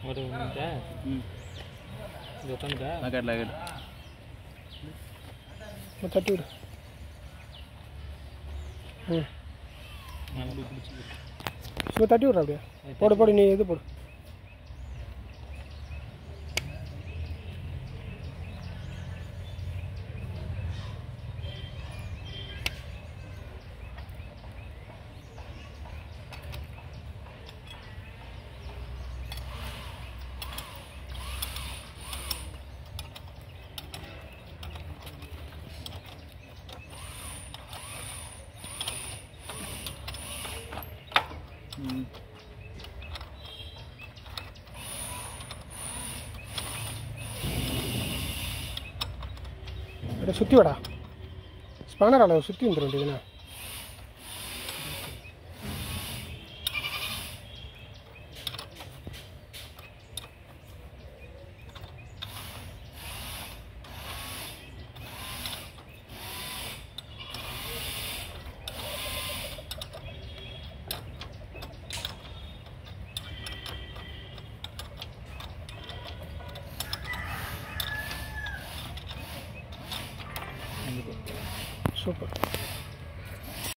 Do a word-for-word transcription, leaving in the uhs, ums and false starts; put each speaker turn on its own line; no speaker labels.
ஒரு நிமிஷா ம் இது உட்காந்துட்டா அக்கடல அக்கட
மொத்த தட்டி விடு ம் சும்மா தட்டி விட்ற அப்படியே போடு போடு நீ இது போடு
ம்
அப்படியே சுற்றி வாடா ஸ்பானர் அளவு சுற்றி வந்துடும் வேண்டியதுண்ணா சூப்பர்